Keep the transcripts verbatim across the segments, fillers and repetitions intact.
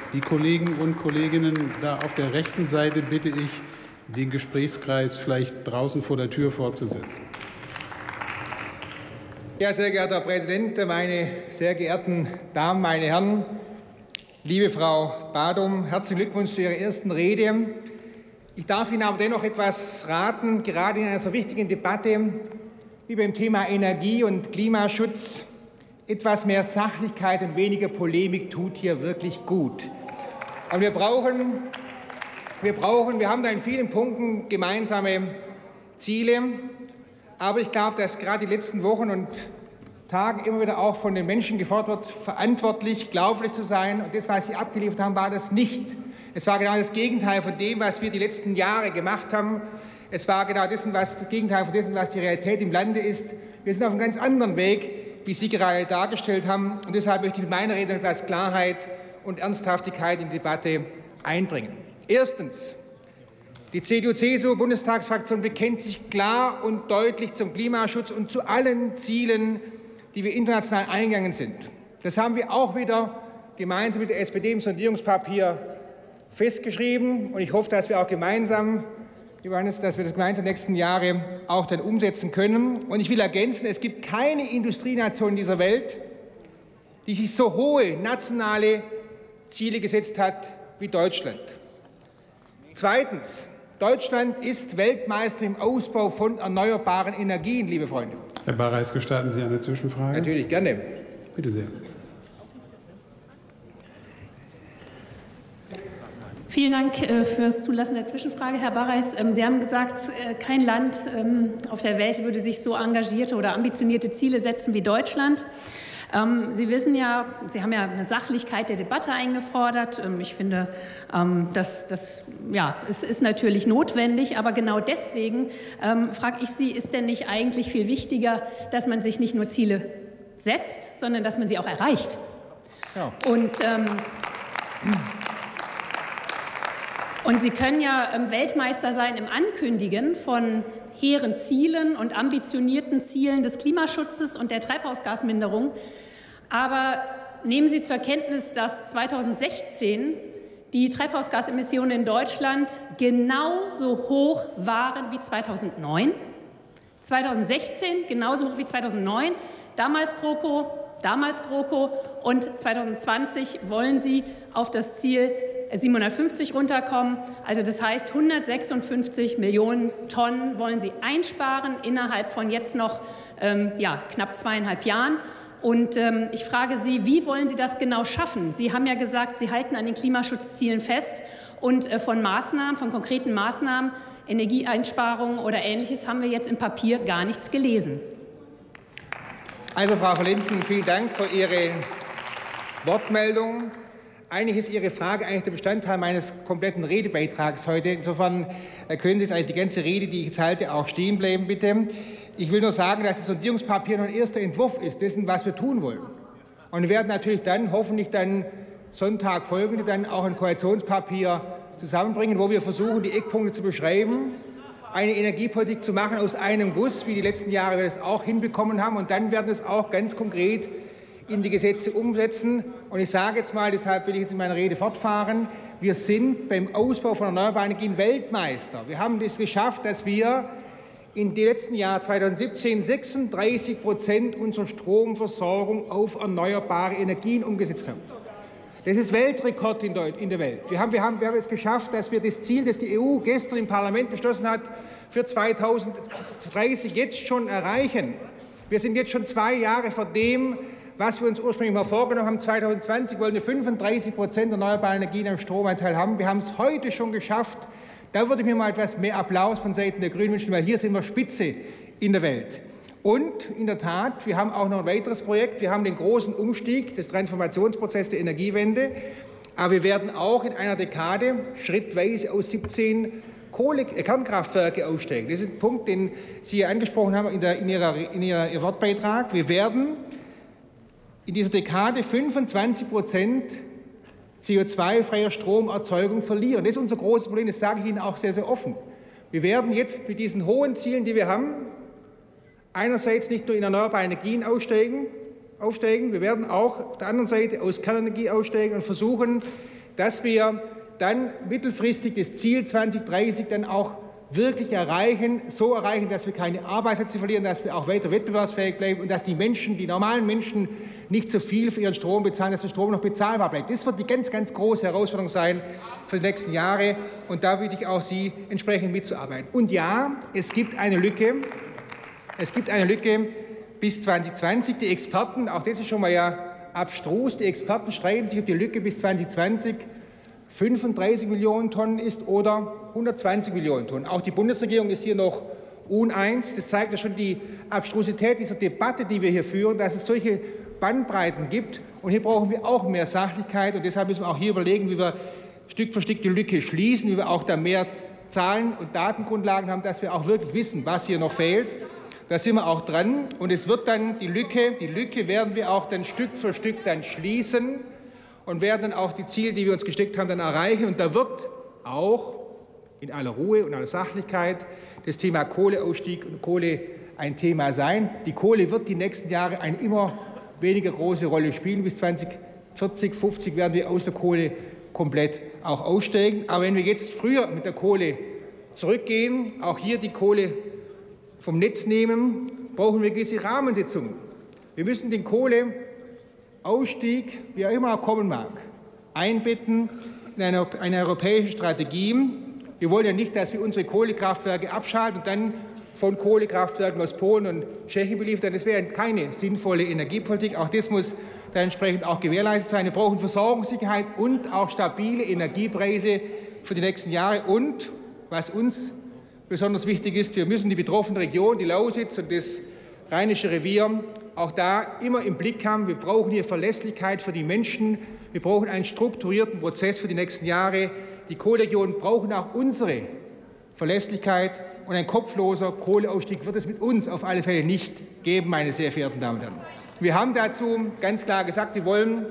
Die Kollegen und Kolleginnen da auf der rechten Seite bitte ich, den Gesprächskreis vielleicht draußen vor der Tür fortzusetzen. Ja, sehr geehrter Herr Präsident, meine sehr geehrten Damen, meine Herren, liebe Frau Badum, herzlichen Glückwunsch zu Ihrer ersten Rede. Ich darf Ihnen aber dennoch etwas raten, gerade in einer so wichtigen Debatte wie beim Thema Energie und Klimaschutz. Etwas mehr Sachlichkeit und weniger Polemik tut hier wirklich gut. Und wir brauchen, wir brauchen, wir haben da in vielen Punkten gemeinsame Ziele. Aber ich glaube, dass gerade die letzten Wochen und Tage immer wieder auch von den Menschen gefordert wird, verantwortlich, glaubwürdig zu sein. Und das, was Sie abgeliefert haben, war das nicht. Es war genau das Gegenteil von dem, was wir die letzten Jahre gemacht haben. Es war genau dessen, was das Gegenteil von dessen, was die Realität im Lande ist. Wir sind auf einem ganz anderen Weg, wie Sie gerade dargestellt haben. Und deshalb möchte ich mit meiner Rede etwas Klarheit und Ernsthaftigkeit in die Debatte einbringen. Erstens. Die C D U C S U-Bundestagsfraktion bekennt sich klar und deutlich zum Klimaschutz und zu allen Zielen, die wir international eingegangen sind. Das haben wir auch wieder gemeinsam mit der S P D im Sondierungspapier festgeschrieben. Und ich hoffe, dass wir auch gemeinsam, Johannes, dass wir das gemeinsam in den nächsten Jahren auch dann umsetzen können. Und ich will ergänzen, es gibt keine Industrienation dieser Welt, die sich so hohe nationale Ziele gesetzt hat wie Deutschland. Zweitens. Deutschland ist Weltmeister im Ausbau von erneuerbaren Energien, liebe Freunde. Herr Barreis, gestatten Sie eine Zwischenfrage? Natürlich, gerne. Bitte sehr. Vielen Dank fürs Zulassen der Zwischenfrage, Herr Barreis. Sie haben gesagt, kein Land auf der Welt würde sich so engagierte oder ambitionierte Ziele setzen wie Deutschland. Sie wissen ja, Sie haben ja eine Sachlichkeit der Debatte eingefordert. Ich finde, das, das ja, es ist natürlich notwendig, aber genau deswegen ähm, frage ich Sie, ist denn nicht eigentlich viel wichtiger, dass man sich nicht nur Ziele setzt, sondern dass man sie auch erreicht? Ja. Und, ähm, und Sie können ja ähm, Weltmeister sein im Ankündigen von hehren Zielen und ambitionierten Zielen des Klimaschutzes und der Treibhausgasminderung. Aber nehmen Sie zur Kenntnis, dass zweitausendsechzehn die Treibhausgasemissionen in Deutschland genauso hoch waren wie zweitausendneun. zweitausendsechzehn genauso hoch wie zweitausendneun. Damals GroKo, damals GroKo. Und zweitausendzwanzig wollen Sie auf das Ziel siebenhundertfünfzig runterkommen. Also das heißt, hundertsechsundfünfzig Millionen Tonnen wollen Sie einsparen innerhalb von jetzt noch ähm, ja, knapp zweieinhalb Jahren. Und ähm, ich frage Sie, wie wollen Sie das genau schaffen? Sie haben ja gesagt, Sie halten an den Klimaschutzzielen fest und äh, von Maßnahmen, von konkreten Maßnahmen, Energieeinsparungen oder Ähnliches haben wir jetzt im Papier gar nichts gelesen. Also, Frau von Linden, vielen Dank für Ihre Wortmeldung. Eigentlich ist Ihre Frage eigentlich der Bestandteil meines kompletten Redebeitrags heute. Insofern können Sie eigentlich die ganze Rede, die ich jetzt halte, auch stehen bleiben, bitte. Ich will nur sagen, dass das Sondierungspapier noch ein erster Entwurf ist, dessen, was wir tun wollen. Und wir werden natürlich dann, hoffentlich dann Sonntag folgende, dann auch ein Koalitionspapier zusammenbringen, wo wir versuchen, die Eckpunkte zu beschreiben, eine Energiepolitik zu machen aus einem Guss, wie die letzten Jahre wir das auch hinbekommen haben. Und dann werden wir es auch ganz konkret in die Gesetze umsetzen. Und ich sage jetzt mal, deshalb will ich jetzt in meiner Rede fortfahren, wir sind beim Ausbau von erneuerbaren Energien Weltmeister. Wir haben es geschafft, dass wir in den letzten Jahr zweitausendsiebzehn sechsunddreißig Prozent unserer Stromversorgung auf erneuerbare Energien umgesetzt haben. Das ist Weltrekord in der Welt. Wir haben, wir, haben, wir haben es geschafft, dass wir das Ziel, das die E U gestern im Parlament beschlossen hat, für zweitausenddreißig jetzt schon erreichen. Wir sind jetzt schon zwei Jahre vor dem, was wir uns ursprünglich mal vorgenommen haben. zweitausendzwanzig wollen wir fünfunddreißig Prozent erneuerbare Energien am Stromanteil haben. Wir haben es heute schon geschafft. Da würde ich mir mal etwas mehr Applaus von Seiten der Grünen wünschen, weil hier sind wir Spitze in der Welt. Und in der Tat, wir haben auch noch ein weiteres Projekt. Wir haben den großen Umstieg des Transformationsprozesses der Energiewende. Aber wir werden auch in einer Dekade schrittweise aus siebzehn Kohle äh, Kernkraftwerke aussteigen. Das ist ein Punkt, den Sie hier angesprochen haben in, der, in, ihrer, in ihrer, Ihr Wortbeitrag. Wir werden in dieser Dekade fünfundzwanzig Prozent C O zwei freier Stromerzeugung verlieren. Das ist unser großes Problem, das sage ich Ihnen auch sehr, sehr offen. Wir werden jetzt mit diesen hohen Zielen, die wir haben, einerseits nicht nur in erneuerbare Energien aussteigen, aufsteigen, wir werden auch auf der anderen Seite aus Kernenergie aussteigen und versuchen, dass wir dann mittelfristig das Ziel zweitausenddreißig dann auch wirklich erreichen, so erreichen, dass wir keine Arbeitsplätze verlieren, dass wir auch weiter wettbewerbsfähig bleiben und dass die Menschen, die normalen Menschen nicht so viel für ihren Strom bezahlen, dass der Strom noch bezahlbar bleibt. Das wird die ganz, ganz große Herausforderung sein für die nächsten Jahre und da bitte ich auch Sie, entsprechend mitzuarbeiten. Und ja, es gibt eine Lücke, es gibt eine Lücke bis zweitausendzwanzig. Die Experten, auch das ist schon mal ja abstrus, die Experten streiten sich, ob die Lücke bis zweitausendzwanzig fünfunddreißig Millionen Tonnen ist oder hundertzwanzig Millionen Tonnen. Auch die Bundesregierung ist hier noch uneins. Das zeigt ja schon die Abstrusität dieser Debatte, die wir hier führen, dass es solche Bandbreiten gibt. Und hier brauchen wir auch mehr Sachlichkeit. Und deshalb müssen wir auch hier überlegen, wie wir Stück für Stück die Lücke schließen, wie wir auch da mehr Zahlen und Datengrundlagen haben, dass wir auch wirklich wissen, was hier noch fehlt. Da sind wir auch dran. Und es wird dann die Lücke, die Lücke werden wir auch dann Stück für Stück dann schließen und werden dann auch die Ziele, die wir uns gesteckt haben, dann erreichen. Und da wird auch in aller Ruhe und aller Sachlichkeit das Thema Kohleausstieg und Kohle ein Thema sein. Die Kohle wird die nächsten Jahre eine immer weniger große Rolle spielen. Bis zweitausendvierzig, fünfzig werden wir aus der Kohle komplett auch aussteigen. Aber wenn wir jetzt früher mit der Kohle zurückgehen, auch hier die Kohle vom Netz nehmen, brauchen wir gewisse Rahmensetzungen. Wir müssen den Kohleausstieg, wie er immer kommen mag, einbetten in eine, eine europäische Strategie. Wir wollen ja nicht, dass wir unsere Kohlekraftwerke abschalten und dann von Kohlekraftwerken aus Polen und Tschechien beliefern. Das wäre keine sinnvolle Energiepolitik. Auch das muss dann entsprechend auch gewährleistet sein. Wir brauchen Versorgungssicherheit und auch stabile Energiepreise für die nächsten Jahre. Und was uns besonders wichtig ist, wir müssen die betroffene Region, die Lausitz und das Rheinische Revier, auch da immer im Blick haben. Wir brauchen hier Verlässlichkeit für die Menschen. Wir brauchen einen strukturierten Prozess für die nächsten Jahre. Die Kohleregionen brauchen auch unsere Verlässlichkeit. Und ein kopfloser Kohleausstieg wird es mit uns auf alle Fälle nicht geben, meine sehr verehrten Damen und Herren. Wir haben dazu ganz klar gesagt, wir wollen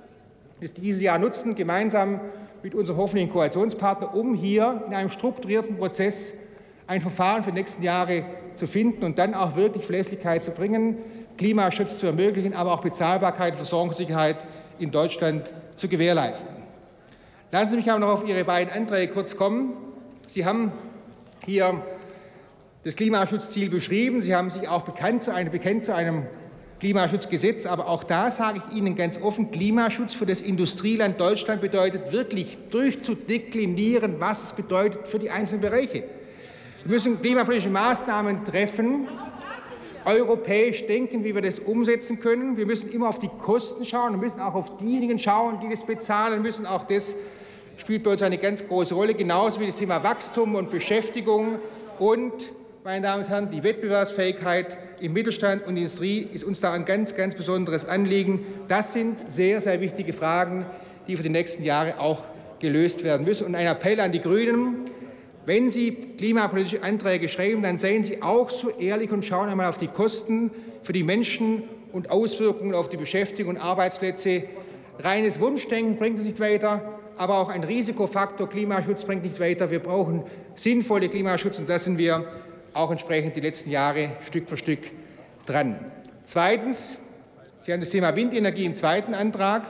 es dieses Jahr nutzen, gemeinsam mit unserem hoffentlichen Koalitionspartner, um hier in einem strukturierten Prozess ein Verfahren für die nächsten Jahre zu finden und dann auch wirklich Verlässlichkeit zu bringen, Klimaschutz zu ermöglichen, aber auch Bezahlbarkeit und Versorgungssicherheit in Deutschland zu gewährleisten. Lassen Sie mich aber noch auf Ihre beiden Anträge kurz kommen. Sie haben hier das Klimaschutzziel beschrieben. Sie haben sich auch bekannt zu einem, bekennt zu einem Klimaschutzgesetz. Aber auch da sage ich Ihnen ganz offen, Klimaschutz für das Industrieland Deutschland bedeutet wirklich durchzudeklinieren, was es bedeutet für die einzelnen Bereiche. Wir müssen klimapolitische Maßnahmen treffen, europäisch denken, wie wir das umsetzen können. Wir müssen immer auf die Kosten schauen. Wir müssen auch auf diejenigen schauen, die das bezahlen. Wir müssen auch das spielt bei uns eine ganz große Rolle, genauso wie das Thema Wachstum und Beschäftigung. Und, meine Damen und Herren, die Wettbewerbsfähigkeit im Mittelstand und Industrie ist uns da ein ganz, ganz besonderes Anliegen. Das sind sehr, sehr wichtige Fragen, die für die nächsten Jahre auch gelöst werden müssen. Und ein Appell an die Grünen: Wenn Sie klimapolitische Anträge schreiben, dann seien Sie auch so ehrlich und schauen einmal auf die Kosten für die Menschen und Auswirkungen auf die Beschäftigung und Arbeitsplätze. Reines Wunschdenken bringt es nicht weiter, aber auch ein Risikofaktor Klimaschutz bringt nicht weiter. Wir brauchen sinnvolle Klimaschutz, und da sind wir auch entsprechend die letzten Jahre Stück für Stück dran. Zweitens, Sie haben das Thema Windenergie im zweiten Antrag.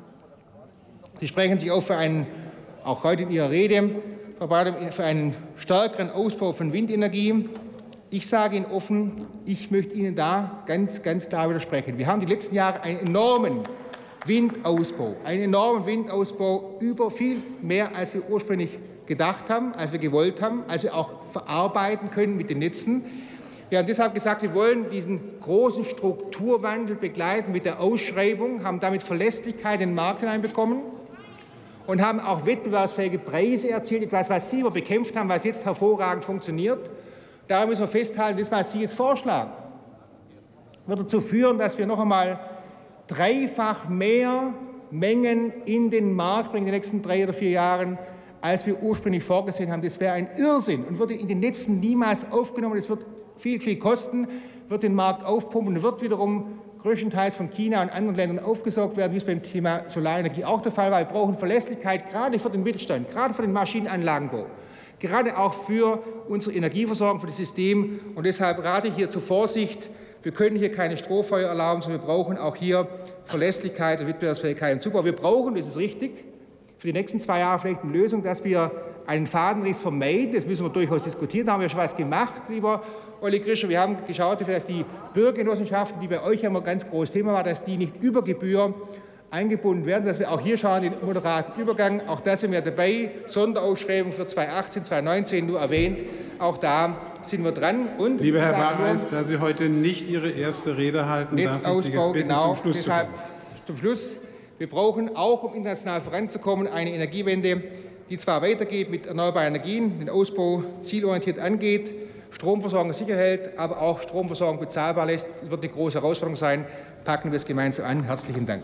Sie sprechen sich auch für einen, auch heute in Ihrer Rede, für einen stärkeren Ausbau von Windenergie. Ich sage Ihnen offen, ich möchte Ihnen da ganz, ganz klar widersprechen. Wir haben die letzten Jahre einen enormen Windausbau, einen enormen Windausbau, über viel mehr, als wir ursprünglich gedacht haben, als wir gewollt haben, als wir auch verarbeiten können mit den Netzen. Wir haben deshalb gesagt, wir wollen diesen großen Strukturwandel begleiten mit der Ausschreibung, haben damit Verlässlichkeit in den Markt hineinbekommen und haben auch wettbewerbsfähige Preise erzielt, etwas, was Sie immer bekämpft haben, was jetzt hervorragend funktioniert. Daran müssen wir festhalten, das, was Sie jetzt vorschlagen, wird dazu führen, dass wir noch einmal dreifach mehr Mengen in den Markt bringen in den nächsten drei oder vier Jahren, als wir ursprünglich vorgesehen haben. Das wäre ein Irrsinn und würde in den Netzen niemals aufgenommen. Das wird viel, viel kosten, wird den Markt aufpumpen und wird wiederum größtenteils von China und anderen Ländern aufgesaugt werden, wie es beim Thema Solarenergie auch der Fall war. Wir brauchen Verlässlichkeit, gerade für den Mittelstand, gerade für den Maschinenanlagenbau, gerade auch für unsere Energieversorgung, für das System. Und deshalb rate ich hier zur Vorsicht. Wir können hier keine Strohfeuer erlauben, sondern wir brauchen auch hier Verlässlichkeit und Wettbewerbsfähigkeit im Zubau. Wir brauchen, das ist richtig, für die nächsten zwei Jahre vielleicht eine Lösung, dass wir einen Fadenriss vermeiden. Das müssen wir durchaus diskutieren. Da haben wir schon was gemacht, lieber Olli Grischer. Wir haben geschaut, dass die Bürgergenossenschaften, die bei euch ja immer ein ganz großes Thema war, dass die nicht über Gebühr eingebunden werden, dass wir auch hier schauen, den moderaten Übergang. Auch da sind wir dabei. Sonderausschreibung für zweitausendachtzehn, zweitausendneunzehn nur erwähnt. Auch da sind wir dran. Und lieber Herr Barreis, da Sie heute nicht Ihre erste Rede halten, darf ich Sie jetzt bitten, genau, zum Schluss deshalb zu kommen. Zum Schluss. Wir brauchen auch, um international voranzukommen, eine Energiewende, die zwar weitergeht mit erneuerbaren Energien, den Ausbau zielorientiert angeht, Stromversorgung sicher hält, aber auch Stromversorgung bezahlbar lässt. Das wird eine große Herausforderung sein. Packen wir es gemeinsam an. Herzlichen Dank.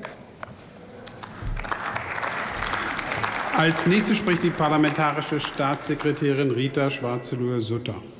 Als nächste spricht die parlamentarische Staatssekretärin Rita Schwarzenlohe-Sutter.